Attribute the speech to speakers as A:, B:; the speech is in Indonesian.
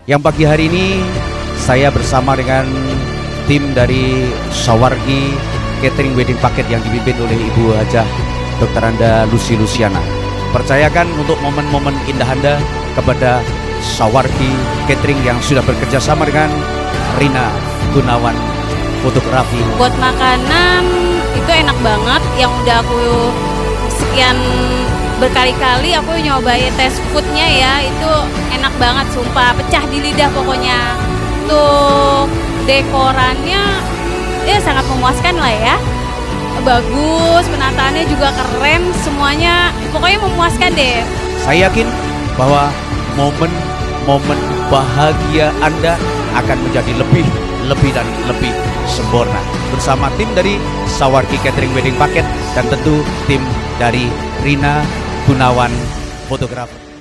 A: Yang pagi hari ini saya bersama dengan tim dari Sawargi Catering Wedding Paket yang dipimpin oleh Ibu Hajah Dr. Anda Lucy Luciana. Percayakan untuk momen-momen indah Anda kepada Sawargi Catering yang sudah bekerja sama dengan Rina Gunawan Fotografi.
B: Buat makanan itu enak banget, yang udah aku sekian berkali-kali aku nyobain tes foodnya ya, itu enak banget sumpah, pecah di lidah pokoknya. Untuk dekorannya ya sangat memuaskan lah ya, bagus, penataannya juga keren, semuanya pokoknya memuaskan deh.
A: Saya yakin bahwa momen bahagia Anda akan menjadi lebih dan lebih sempurna bersama tim dari Sawargi Catering Wedding Paket dan tentu tim dari Rina Gunawan Fotografi.